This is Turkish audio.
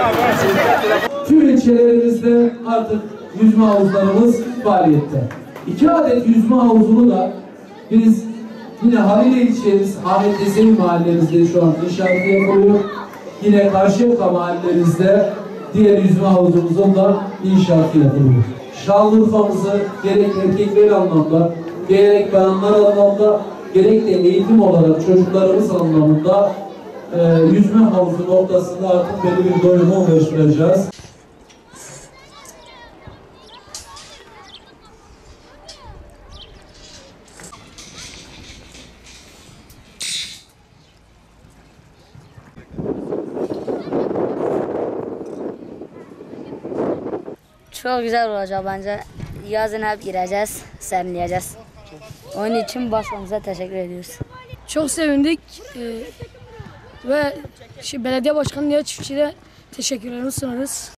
Tüm ilçelerimizde artık yüzme havuzlarımız faaliyette. 2 adet yüzme havuzunu da biz yine Halile ilçemiz Ahmet Yesevi mahallemizde şu an inşaatı yapılıyor. Yine Karşıyaka mahallemizde diğer yüzme havuzumuzun da inşaatı yapılıyor. Şanlıurfa'mızı gerek erkekler anlamda, gerek bayanlar anlamda, gerek de eğitim olarak çocuklarımız anlamında yüzme havuzu noktasında artık belli bir doyumu oluşturacağız. Çok güzel olacak bence. Yazın hep gireceğiz, serinleyeceğiz. Onun için başkanımıza teşekkür ediyoruz. Çok sevindik ve belediye başkanı Nihat Çiftçi'ye teşekkürlerimi sunarız.